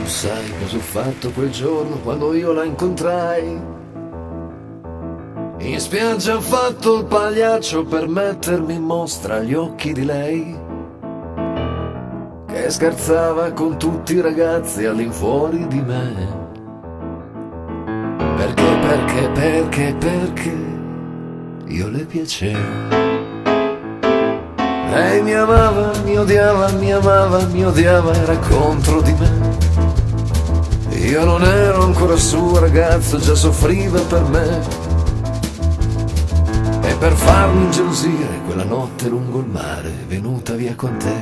sai cosa ho fatto quel giorno quando io la incontrai? In spiaggia ho fatto il pagliaccio per mettermi in mostra agli occhi di lei, che scherzava con tutti i ragazzi all'infuori di me. Perché io le piacevo. Lei mi amava, mi odiava, mi amava, mi odiava, era contro di me. Io non ero ancora suo ragazzo, già soffriva per me. E per farmi ingelosire quella notte lungo il mare è venuta via con te.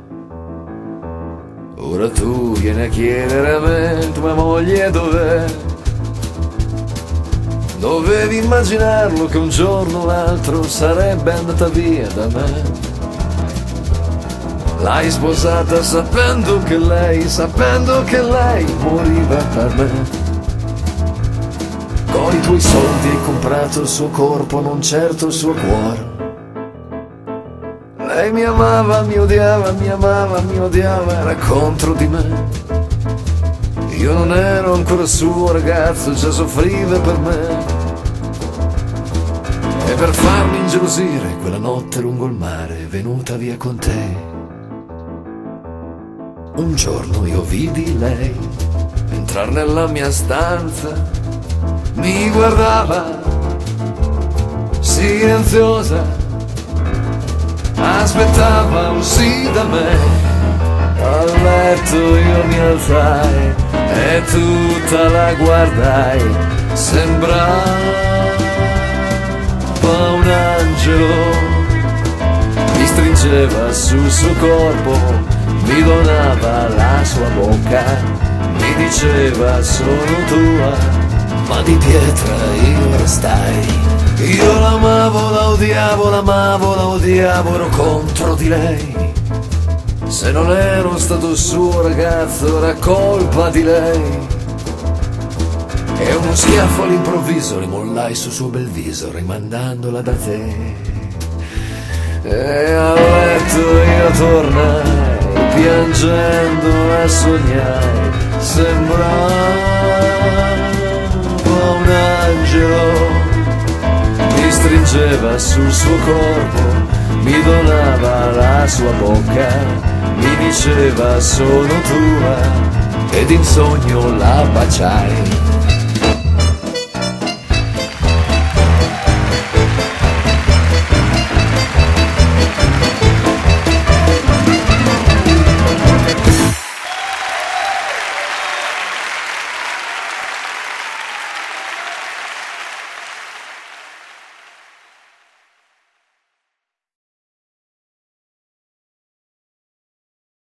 Ora tu vieni a chiedere a me, tua moglie dov'è? Dovevi immaginarlo che un giorno o l'altro sarebbe andata via da me. L'hai sposata sapendo che lei moriva per me. Con i tuoi soldi hai comprato il suo corpo, non certo il suo cuore. Lei mi amava, mi odiava, mi amava, mi odiava, era contro di me. Io non ero ancora suo ragazzo, già soffriva per me. E per farmi ingelosire quella notte lungo il mare è venuta via con te. Un giorno io vidi lei entrar nella mia stanza, mi guardava silenziosa, aspettava un sì da me. Al letto io mi alzai e tutta la guardai, sembrava un angelo, mi stringeva sul suo corpo, mi donava la sua bocca, mi diceva sono tua, ma di pietra io restai. Io l'amavo, la odiavo, l'amavo, la odiavo, ero contro di lei. Se non ero stato il suo ragazzo era colpa di lei. E uno schiaffo all'improvviso rimollai sul suo bel viso rimandandola da te. E a letto io tornai piangendo e sognai, sembrava un angelo, mi stringeva sul suo corpo, mi donava la sua bocca, mi diceva sono tua, ed in sogno la baciai.